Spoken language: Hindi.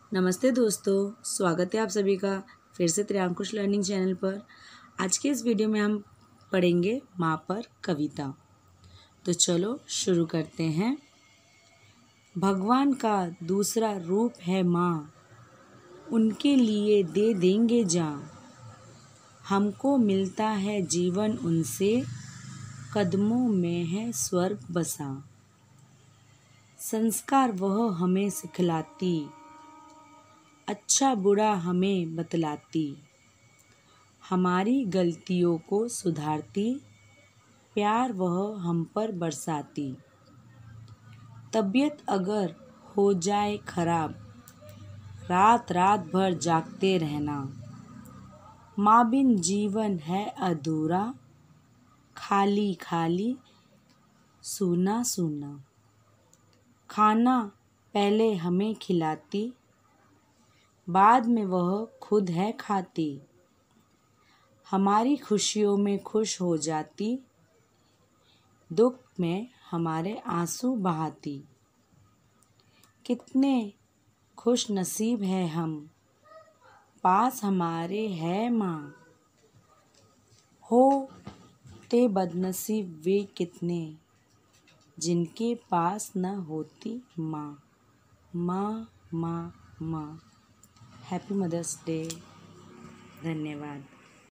नमस्ते दोस्तों, स्वागत है आप सभी का फिर से त्रियांकुश लर्निंग चैनल पर। आज के इस वीडियो में हम पढ़ेंगे माँ पर कविता। तो चलो शुरू करते हैं। भगवान का दूसरा रूप है माँ, उनके लिए दे देंगे जान। हमको मिलता है जीवन उनसे, कदमों में है स्वर्ग बसा। संस्कार वह हमें सिखलाती, अच्छा बुरा हमें बतलाती। हमारी गलतियों को सुधारती, प्यार वह हम पर बरसाती। तबीयत अगर हो जाए खराब, रात रात भर जागते रहना। माँ बिन जीवन है अधूरा, खाली खाली सूना सूना। खाना पहले हमें खिलाती, बाद में वह खुद है खाती। हमारी खुशियों में खुश हो जाती, दुख में हमारे आंसू बहाती। कितने खुश नसीब है हम, पास हमारे है माँ। होते बदनसीब वे कितने, जिनके पास न होती माँ। माँ माँ माँ। Happy mother's day. धन्यवाद।